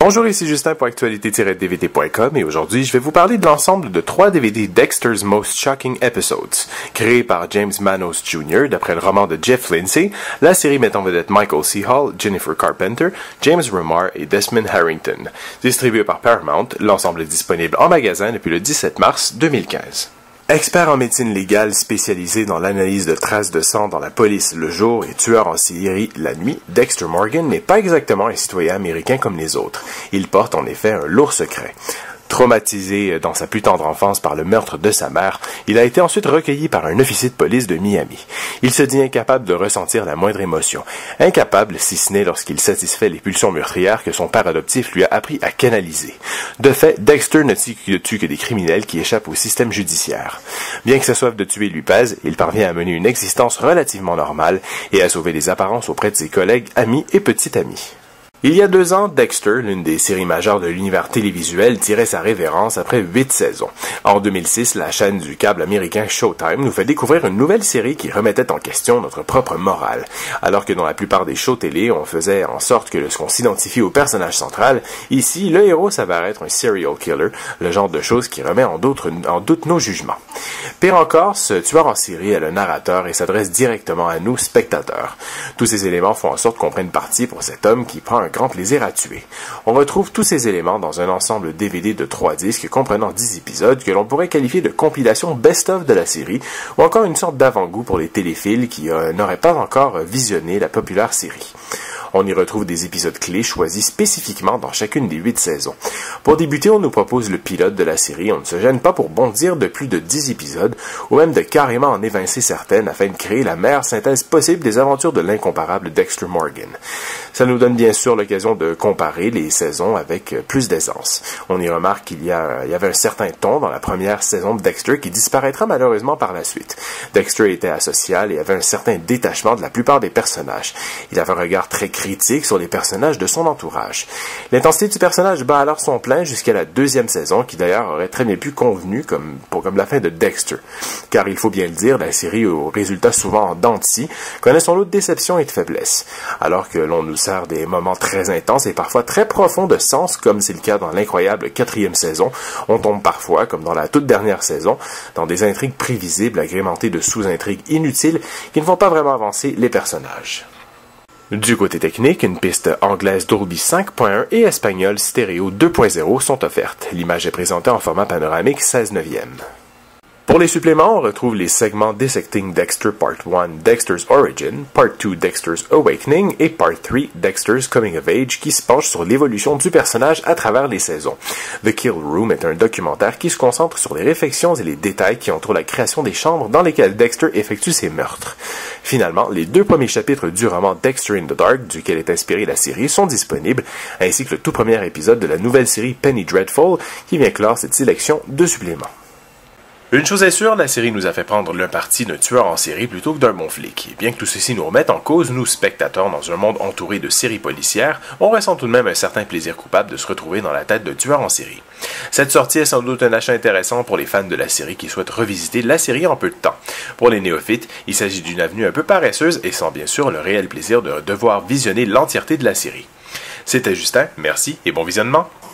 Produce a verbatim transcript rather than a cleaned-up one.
Bonjour, ici Justin pour actualité tiret d v d point com et aujourd'hui je vais vous parler de l'ensemble de trois D V D Dexter's Most Shocking Episodes. Créé par James Manos Junior d'après le roman de Jeff Lindsay, la série met en vedette Michael C. Hall, Jennifer Carpenter, James Remar et Desmond Harrington. Distribué par Paramount, l'ensemble est disponible en magasin depuis le dix-sept mars deux mille quinze. Expert en médecine légale spécialisé dans l'analyse de traces de sang dans la police le jour et tueur en série la nuit, Dexter Morgan n'est pas exactement un citoyen américain comme les autres. Il porte en effet un lourd secret. Traumatisé dans sa plus tendre enfance par le meurtre de sa mère, il a été ensuite recueilli par un officier de police de Miami. Il se dit incapable de ressentir la moindre émotion. Incapable, si ce n'est lorsqu'il satisfait les pulsions meurtrières que son père adoptif lui a appris à canaliser. De fait, Dexter ne tue que des criminels qui échappent au système judiciaire. Bien que sa soif de tuer lui pèse, il parvient à mener une existence relativement normale et à sauver les apparences auprès de ses collègues, amis et petits-amis. Il y a deux ans, Dexter, l'une des séries majeures de l'univers télévisuel, tirait sa révérence après huit saisons. En deux mille six, la chaîne du câble américain Showtime nous fait découvrir une nouvelle série qui remettait en question notre propre morale. Alors que dans la plupart des shows télé, on faisait en sorte que lorsqu'on s'identifie au personnage central, ici, le héros s'avère être un serial killer, le genre de choses qui remet en, en doute nos jugements. Pire encore, ce tueur en série est le narrateur et s'adresse directement à nous, spectateurs. Tous ces éléments font en sorte qu'on prenne parti pour cet homme qui prend un grand plaisir à tuer. On retrouve tous ces éléments dans un ensemble D V D de trois disques comprenant dix épisodes que l'on pourrait qualifier de compilation best-of de la série ou encore une sorte d'avant-goût pour les téléphiles qui euh, n'auraient pas encore visionné la populaire série. On y retrouve des épisodes clés choisis spécifiquement dans chacune des huit saisons. Pour débuter, on nous propose le pilote de la série. On ne se gêne pas pour bondir de plus de dix épisodes, ou même de carrément en évincer certaines afin de créer la meilleure synthèse possible des aventures de l'incomparable Dexter Morgan. Ça nous donne bien sûr l'occasion de comparer les saisons avec plus d'aisance. On y remarque qu'il y, a, il y avait un certain ton dans la première saison de Dexter qui disparaîtra malheureusement par la suite. Dexter était asocial et avait un certain détachement de la plupart des personnages. Il avait un regard très critique sur les personnages de son entourage. L'intensité du personnage bat alors son plein jusqu'à la deuxième saison, qui d'ailleurs aurait très bien pu convenu comme, pour comme la fin de Dexter. Car il faut bien le dire, la série aux résultats souvent en dents de scie connaît son lot de déceptions et de faiblesses. Alors que l'on nous sert des moments très intenses et parfois très profonds de sens, comme c'est le cas dans l'incroyable quatrième saison, on tombe parfois, comme dans la toute dernière saison, dans des intrigues prévisibles agrémentées de sous-intrigues inutiles qui ne font pas vraiment avancer les personnages. Du côté technique, une piste anglaise Dolby cinq point un et espagnole stéréo deux point zéro sont offertes. L'image est présentée en format panoramique seize neuvième. Pour les suppléments, on retrouve les segments Dissecting Dexter Part un, Dexter's Origin, Part deux, Dexter's Awakening et Part trois, Dexter's Coming of Age qui se penche sur l'évolution du personnage à travers les saisons. The Kill Room est un documentaire qui se concentre sur les réflexions et les détails qui entourent la création des chambres dans lesquelles Dexter effectue ses meurtres. Finalement, les deux premiers chapitres du roman Dexter in the Dark, duquel est inspirée la série, sont disponibles, ainsi que le tout premier épisode de la nouvelle série Penny Dreadful qui vient clore cette sélection de suppléments. Une chose est sûre, la série nous a fait prendre le parti d'un tueur en série plutôt que d'un bon flic. Et bien que tout ceci nous remette en cause, nous, spectateurs, dans un monde entouré de séries policières, on ressent tout de même un certain plaisir coupable de se retrouver dans la tête d'un tueur en série. Cette sortie est sans doute un achat intéressant pour les fans de la série qui souhaitent revisiter la série en peu de temps. Pour les néophytes, il s'agit d'une avenue un peu paresseuse et sans bien sûr le réel plaisir de devoir visionner l'entièreté de la série. C'était Justin, merci et bon visionnement!